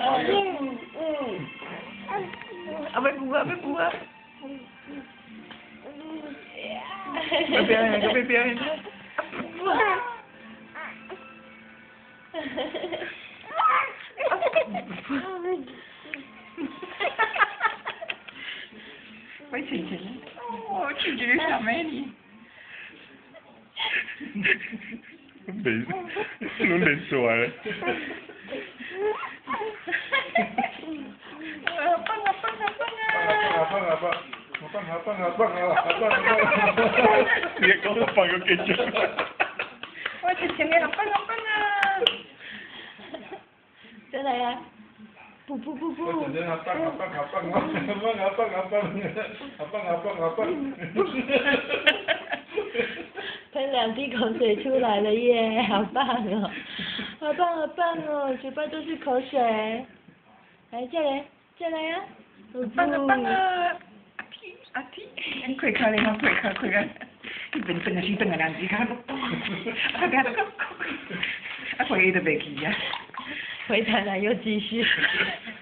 要补啊，要补啊！要表演，要表演。快亲亲！哦，亲亲小美女。 脸，弄脸出来了。你讲我放个几句。 我亲亲你好棒啊！再来呀！不。 我亲亲好棒。 喷2滴口水出来了耶，好棒哦，好棒哦，嘴巴都是口水，来再来呀， 好棒啊！阿 T， 快卡嘞，快卡，你笨啊，是笨啊，2滴卡，啊，快伊都袂去呀， 回台南又继续。